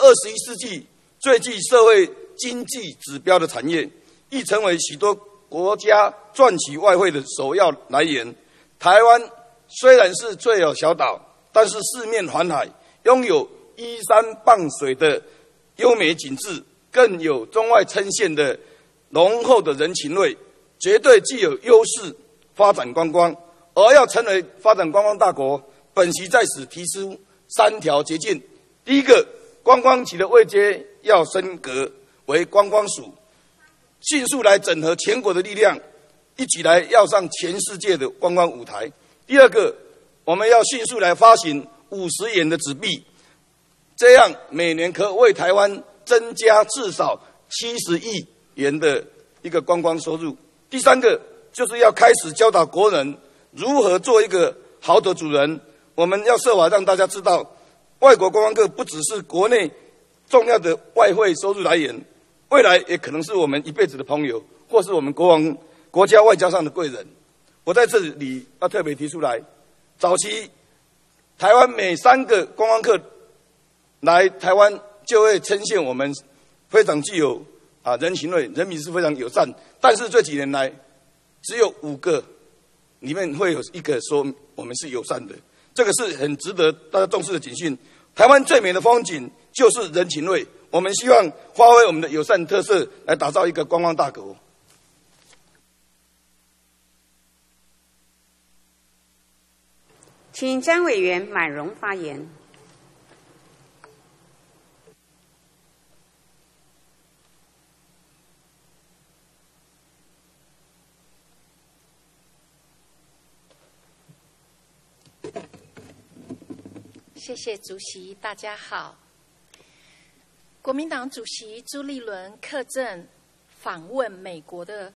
21世纪最具社会经济指标的产业，亦成为许多国家赚取外汇的首要来源。台湾虽然是最有小岛，但是四面环海，拥有依山傍水的优美景致，更有中外称羡的浓厚的人情味，绝对具有优势发展观光。而要成为发展观光大国，本席在此提出3条捷径。第一个，观光局的位阶要升格为观光署，迅速来整合全国的力量，一起来要上全世界的观光舞台。第二个，我们要迅速来发行50元的纸币，这样每年可为台湾增加至少70亿元的一个观光收入。第三个，就是要开始教导国人如何做一个好的主人。我们要设法让大家知道，外国观光客不只是国内重要的外汇收入来源，未来也可能是我们一辈子的朋友，或是我们国家外交上的贵人。我在这里要特别提出来，早期台湾每3个观光客来台湾，就会称羡我们非常具有人情味，人民是非常友善。但是这几年来，只有5个里面会有1个说我们是友善的，这个是很值得大家重视的警讯。台湾最美的风景就是人情味，我们希望发挥我们的友善特色，来打造一个观光大国。 请江委员满荣发言。 谢谢主席，大家好。国民党主席朱立伦客正访问美国的